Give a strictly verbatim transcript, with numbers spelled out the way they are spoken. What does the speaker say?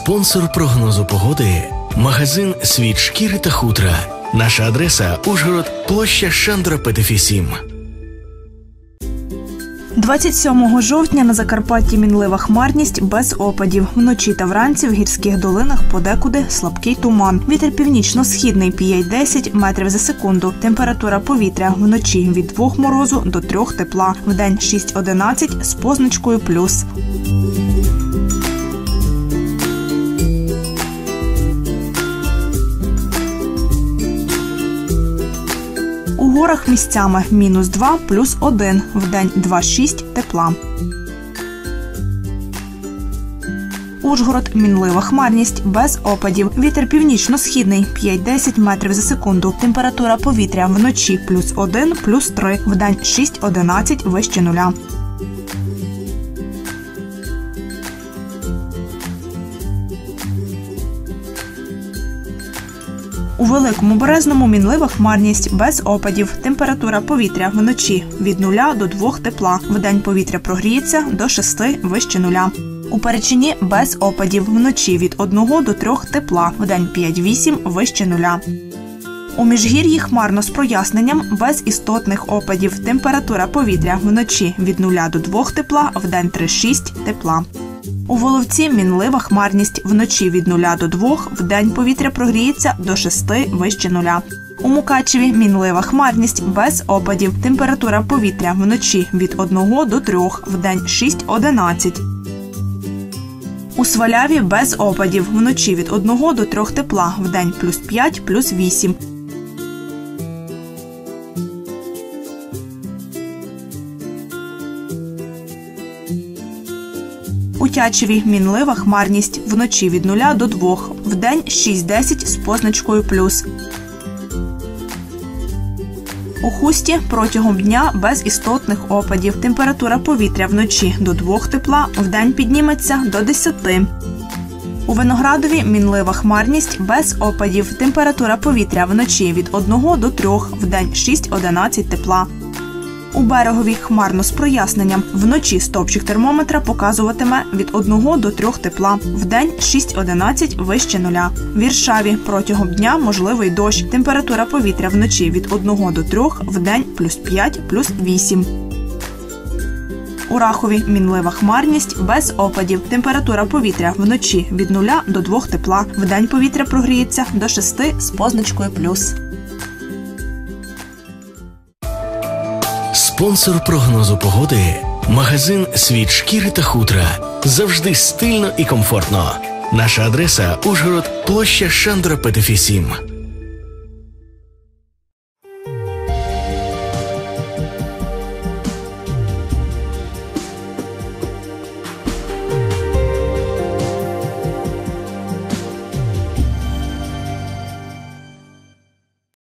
Спонсор прогнозу погоди – магазин «Світ шкіри та хутра». Наша адреса – Ужгород, площа Шандора Петефі сім. двадцять сьомого жовтня на Закарпатті мінлива хмарність без опадів. Вночі та вранці в гірських долинах подекуди слабкий туман. Вітер північно-східний п'ять-десять метрів за секунду. Температура повітря вночі від двох морозу до трьох тепла. Вдень шість-одинадцять з позначкою плюс. У горах місцями мінус два, плюс один, вдень два-шість тепла. Ужгород – мінлива хмарність без опадів. Вітер північно-східний п'ять-десять метрів за секунду. Температура повітря вночі плюс один, плюс три, вдень шість-одинадцять вище нуля. У Великому Березному мінлива хмарність без опадів. Температура повітря вночі від нуля до двох тепла. Вдень повітря прогріється до шести вище нуля. У Перечині без опадів. Вночі від одного до трьох тепла. Вдень п'ять-вісім вище нуля. У Міжгір'ї хмарно з проясненням, без істотних опадів. Температура повітря вночі від нуля до двох тепла, вдень три-шість тепла. У Воловці мінлива хмарність вночі від нуля до двох, вдень повітря прогріється до шести вище нуля. У Мукачеві мінлива хмарність без опадів. Температура повітря вночі від одного до трьох, вдень шість-одинадцять. У Сваляві без опадів. Вночі від одного до трьох тепла, вдень плюс п'ять, плюс вісім. У Тячеві мінлива хмарність вночі від нуля до двох, вдень шість-десять з позначкою плюс. У Хусті протягом дня без істотних опадів. Температура повітря вночі до двох тепла, вдень підніметься до десяти. У Виноградові мінлива хмарність без опадів. Температура повітря вночі від одного до трьох, вдень шість-одинадцять тепла. У Берегові хмарно з проясненням. Вночі стовпчик термометра показуватиме від одного до трьох тепла. Вдень шість-одинадцять вище нуля. В Іршаві протягом дня можливий дощ. Температура повітря вночі від одного до трьох, вдень плюс п'ять, плюс вісім. У Рахові мінлива хмарність без опадів. Температура повітря вночі від нуля до двох тепла. Вдень повітря прогріється до шести з позначкою плюс. Спонсор прогнозу погоди – магазин «Світ шкіри та хутра». Завжди стильно і комфортно. Наша адреса – Ужгород, площа Шандора Петефі сім.